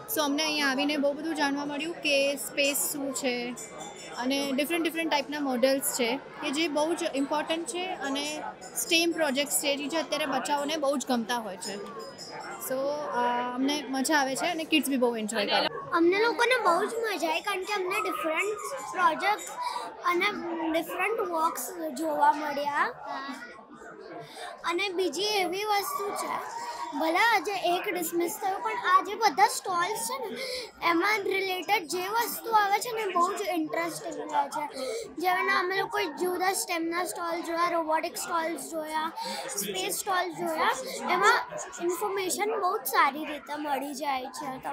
સો અમને અહીંયા આવીને બહુ બધું જાણવા મળ્યું કે સ્પેસ શું છે અને ડિફરન્ટ ટાઈપના મોડલ્સ છે કે જે બહુ જ ઇમ્પોર્ટન્ટ છે અને સ્ટેમ પ્રોજેક્ટ્સ છે જે અત્યારે બચ્ચાઓને બહુ જ ગમતા હોય છે. સો અમને મજા આવે છે અને કિડ્સ બી બહુ એન્જોય કરે. અમને લોકોને બહુ જ મજા આવી કારણ કે અમને ડિફરન્ટ પ્રોજેક્ટ અને ડિફરન્ટ વર્ક્સ જોવા મળ્યા. અને બીજી એવી વસ્તુ છે, ભલે આજે એક ડિસમિસ થયું પણ આ જે બધા સ્ટોલ્સ છે ને એમાં રિલેટેડ જે વસ્તુ આવે છે ને બહુ જ ઇન્ટરેસ્ટિંગ રહે છે. જેના અમે લોકો જુદા સ્ટેમના સ્ટોલ જોયા, રોબોટિક સ્ટોલ્સ જોયા, સ્પેસ સ્ટોલ્સ જોયા. એમાં ઇન્ફોર્મેશન બહુ જ સારી રીતે મળી જાય છે.